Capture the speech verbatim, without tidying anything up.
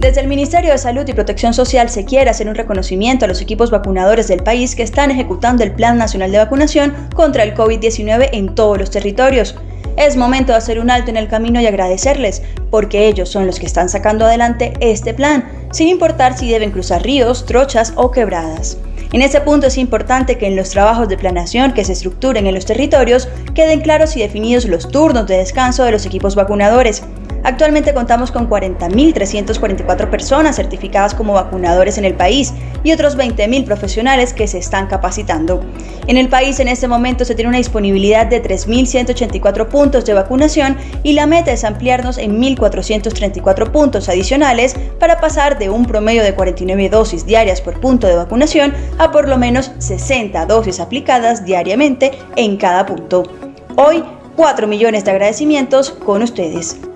Desde el Ministerio de Salud y Protección Social se quiere hacer un reconocimiento a los equipos vacunadores del país que están ejecutando el Plan Nacional de Vacunación contra el COVID diecinueve en todos los territorios. Es momento de hacer un alto en el camino y agradecerles, porque ellos son los que están sacando adelante este plan, sin importar si deben cruzar ríos, trochas o quebradas. En este punto es importante que en los trabajos de planeación que se estructuren en los territorios queden claros y definidos los turnos de descanso de los equipos vacunadores. Actualmente contamos con cuarenta mil trescientas cuarenta y cuatro personas certificadas como vacunadores en el país y otros veinte mil profesionales que se están capacitando. En el país en este momento se tiene una disponibilidad de tres mil ciento ochenta y cuatro puntos de vacunación y la meta es ampliarnos en mil cuatrocientos treinta y cuatro puntos adicionales para pasar de un promedio de cuarenta y nueve dosis diarias por punto de vacunación a por lo menos sesenta dosis aplicadas diariamente en cada punto. Hoy, cuatro millones de agradecimientos con ustedes.